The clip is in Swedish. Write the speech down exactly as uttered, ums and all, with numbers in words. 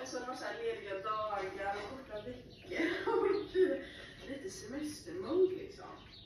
också någon sån här lediga dagar och korta veckor och lite semestermode liksom.